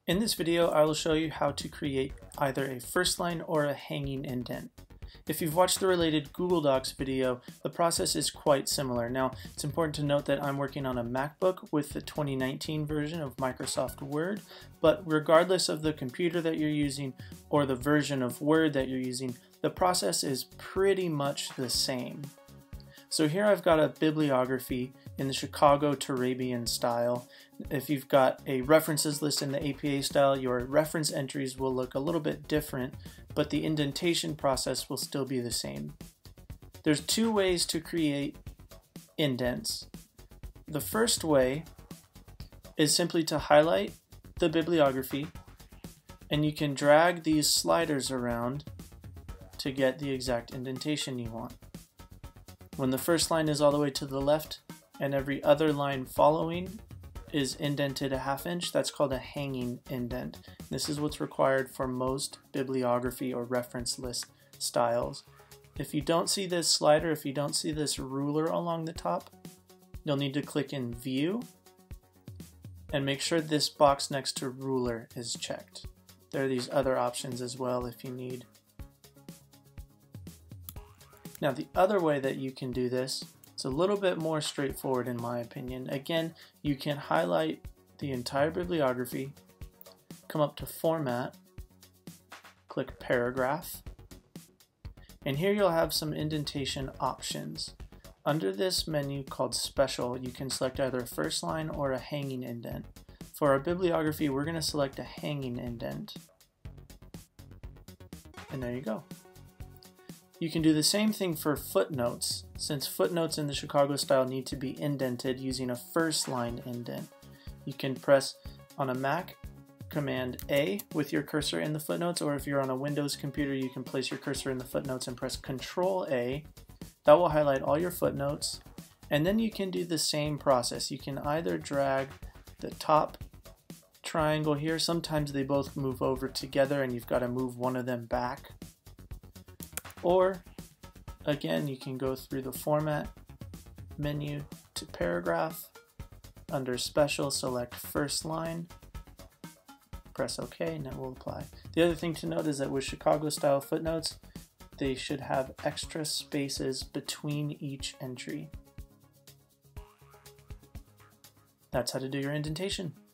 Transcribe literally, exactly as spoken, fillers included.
In this video, I will show you how to create either a first line or a hanging indent. If you've watched the related Google Docs video, the process is quite similar. Now, it's important to note that I'm working on a MacBook with the twenty nineteen version of Microsoft Word, but regardless of the computer that you're using or the version of Word that you're using, the process is pretty much the same. So here I've got a bibliography in the Chicago Turabian style. If you've got a references list in the A P A style, your reference entries will look a little bit different, but the indentation process will still be the same. There's two ways to create indents. The first way is simply to highlight the bibliography, and you can drag these sliders around to get the exact indentation you want. When the first line is all the way to the left and every other line following is indented a half inch, that's called a hanging indent. This is what's required for most bibliography or reference list styles. If you don't see this slider, if you don't see this ruler along the top, you'll need to click in View and make sure this box next to ruler is checked. There are these other options as well if you need. Now the other way that you can do this is a little bit more straightforward in my opinion. Again, you can highlight the entire bibliography, come up to Format, click Paragraph, and here you'll have some indentation options. Under this menu called Special, you can select either a first line or a hanging indent. For our bibliography, we're going to select a hanging indent. And there you go. You can do the same thing for footnotes, since footnotes in the Chicago style need to be indented using a first line indent. You can press on a Mac Command A with your cursor in the footnotes, or if you're on a Windows computer you can place your cursor in the footnotes and press Control A. That will highlight all your footnotes, and then you can do the same process. You can either drag the top triangle here, sometimes they both move over together and you've got to move one of them back. Or, again, you can go through the Format menu to Paragraph. Under Special, select First Line. Press OK, and it will apply. The other thing to note is that with Chicago-style footnotes, they should have extra spaces between each entry. That's how to do your indentation.